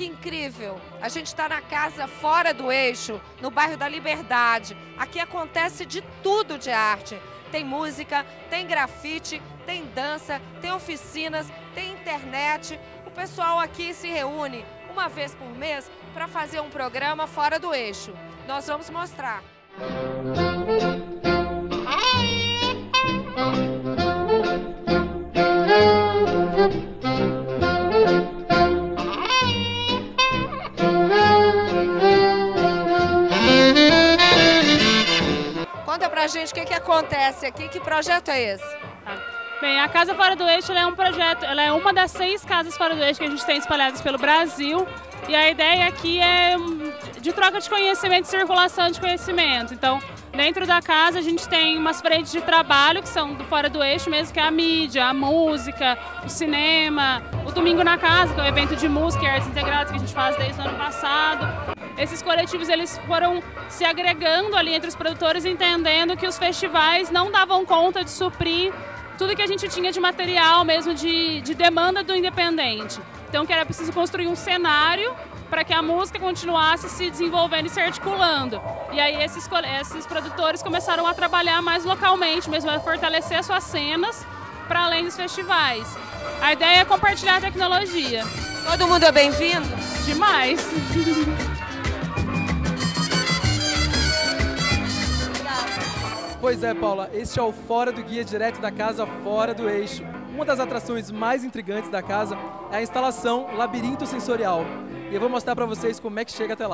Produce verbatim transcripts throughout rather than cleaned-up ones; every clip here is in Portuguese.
que incrível! A gente está na casa Fora do Eixo, no bairro da Liberdade. Aqui acontece de tudo de arte. Tem música, tem grafite, tem dança, tem oficinas, tem internet. O pessoal aqui se reúne uma vez por mês para fazer um programa Fora do Eixo. Nós vamos mostrar. Conta pra gente o que, que acontece aqui, que projeto é esse? Bem, a Casa Fora do Eixo ela é um projeto, ela é uma das seis casas fora do eixo que a gente tem espalhadas pelo Brasil. E a ideia aqui é de troca de conhecimento e circulação de conhecimento. Então, dentro da casa a gente tem umas frentes de trabalho que são do Fora do Eixo mesmo, que é a mídia, a música, o cinema, o Domingo na Casa, que é um evento de música e artes integradas que a gente faz desde o ano passado. Esses coletivos eles foram se agregando ali entre os produtores, entendendo que os festivais não davam conta de suprir tudo que a gente tinha de material mesmo, de, de demanda do independente. Então que era preciso construir um cenário para que a música continuasse se desenvolvendo e se articulando. E aí esses, esses produtores começaram a trabalhar mais localmente, mesmo a fortalecer suas cenas para além dos festivais. A ideia é compartilhar a tecnologia. Todo mundo é bem-vindo? Demais! Pois é, Paula, este é o Fora do Guia, direto da casa Fora do Eixo. Uma das atrações mais intrigantes da casa é a instalação Labirinto Sensorial. E eu vou mostrar para vocês como é que chega até lá.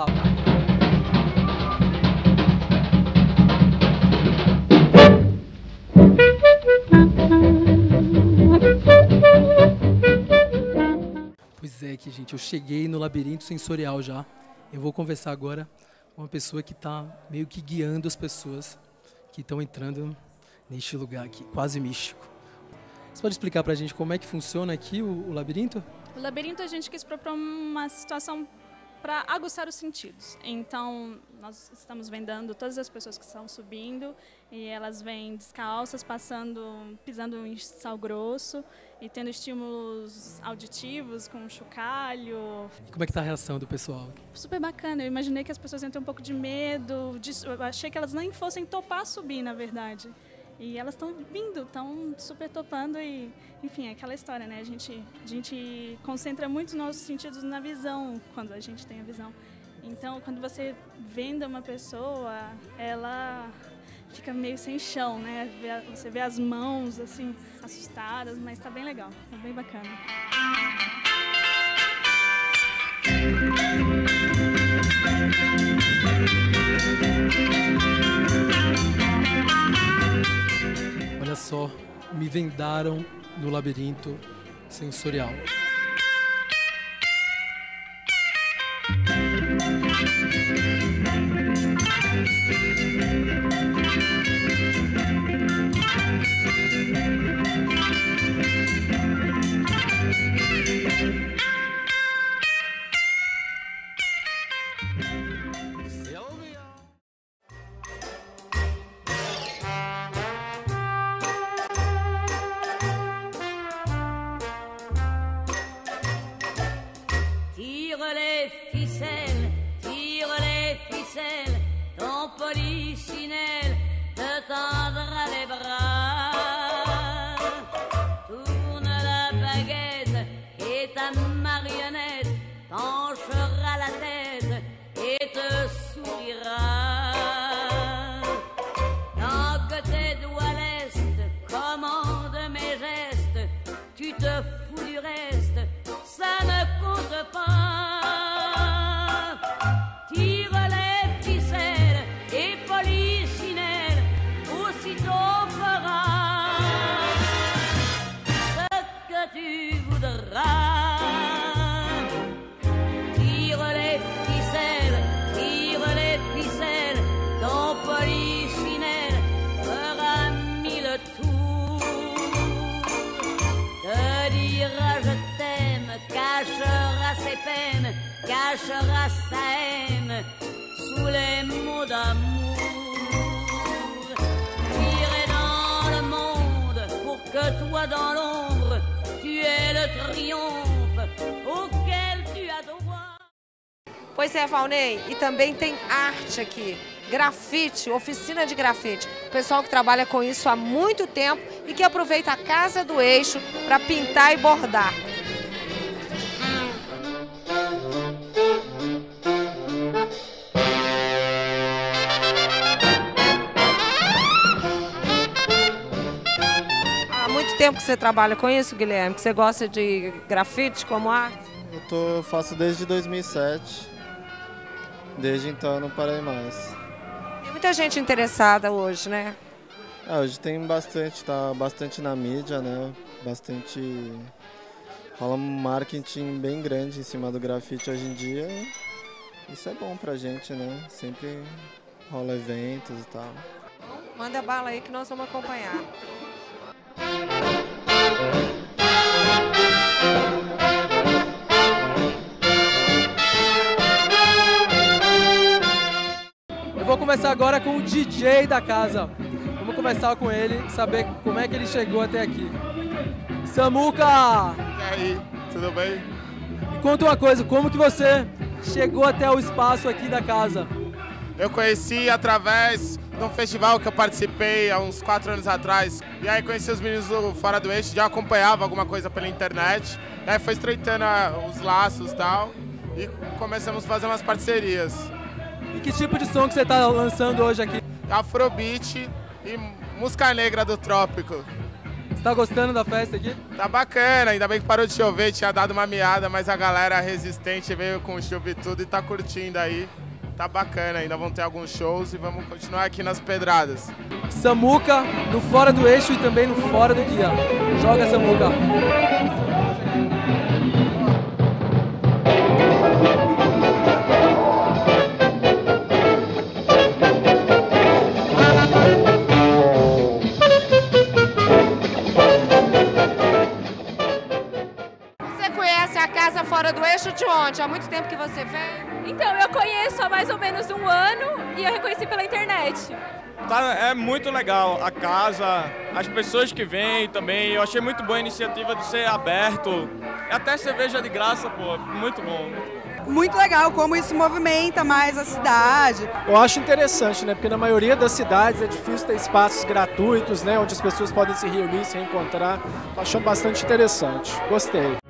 Pois é, que gente, eu cheguei no Labirinto Sensorial já. Eu vou conversar agora com uma pessoa que está meio que guiando as pessoas que estão entrando neste lugar aqui, quase místico. Você pode explicar pra gente como é que funciona aqui o, o labirinto? O labirinto a gente quis propor uma situação para aguçar os sentidos. Então, nós estamos vendando todas as pessoas que estão subindo e elas vêm descalças, passando, pisando em sal grosso e tendo estímulos auditivos com chocalho. E como é que tá a reação do pessoal? Super bacana. Eu imaginei que as pessoas iam ter um pouco de medo. De, eu achei que elas nem fossem topar subir, na verdade. E elas estão vindo, estão super topando e, enfim, é aquela história, né? A gente, a gente concentra muito os nossos sentidos na visão, quando a gente tem a visão. Então, quando você venda uma pessoa, ela fica meio sem chão, né? Você vê as mãos, assim, assustadas, mas tá bem legal, tá bem bacana. Olha só, me vendaram no labirinto sensorial. Tire les ficelles, tire les ficelles, ton polichinelle te tendra les bras. Tourne la baguette et ta marionnette penchera la tête et te sourira. Tant que tes doigts lestes commandent mes gestes, tu te fous du reste, ça ne compte pas. Tire les ficelles et polichinelle, aussitôt fera ce que tu voudras. Tire les ficelles, tire les ficelles, ton polichinelle fera mille tours. Te dira je t'aime, cachera ses peines, cachera sa haine sous les mots d'amour. J'irai dans le monde pour que toi dans l'ombre tu aies le triomphe auquel tu as droit. Pois é, Valnei, e também tem arte aqui. Grafite, oficina de grafite. O pessoal que trabalha com isso há muito tempo e que aproveita a Casa do Eixo para pintar e bordar. Há muito tempo que você trabalha com isso, Guilherme? Que você gosta de grafite como arte? Eu tô, faço desde dois mil e sete. Desde então eu não parei mais. Tem muita gente interessada hoje, né? É, hoje tem bastante, tá bastante na mídia, né? Bastante... rola um marketing bem grande em cima do grafite hoje em dia. Isso é bom pra gente, né? Sempre rola eventos e tal. Manda bala aí que nós vamos acompanhar. Eu vou começar agora com o D J da casa. Vamos conversar com ele, saber como é que ele chegou até aqui. Samuca! E aí, tudo bem? Me conta uma coisa, como que você chegou até o espaço aqui da casa? Eu conheci através de um festival que eu participei há uns quatro anos atrás. E aí conheci os meninos do Fora do Eixo, já acompanhava alguma coisa pela internet. E aí foi estreitando os laços e tal. E começamos a fazer umas parcerias. E que tipo de som que você está lançando hoje aqui? Afrobeat e música negra do trópico. Você tá gostando da festa aqui? Tá bacana, ainda bem que parou de chover, tinha dado uma miada, mas a galera resistente veio com chuva e tudo e tá curtindo aí. Tá bacana, ainda vão ter alguns shows e vamos continuar aqui nas pedradas. Samuca no Fora do Eixo e também no Fora do Guia. Joga, Samuca! Fora do Eixo de onde? Há muito tempo que você vem? Então, eu conheço há mais ou menos um ano e eu reconheci pela internet. Tá, é muito legal a casa, as pessoas que vêm também. Eu achei muito boa a iniciativa de ser aberto. Até cerveja de graça, pô, muito bom. Muito legal como isso movimenta mais a cidade. Eu acho interessante, né? Porque na maioria das cidades é difícil ter espaços gratuitos, né? Onde as pessoas podem se reunir, se reencontrar. Tô achando bastante interessante. Gostei.